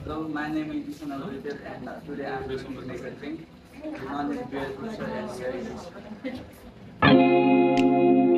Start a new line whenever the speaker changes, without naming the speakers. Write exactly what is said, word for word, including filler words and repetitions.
Hello, my name is Sanishare and uh, today I am going to make a drink. The name is beer and very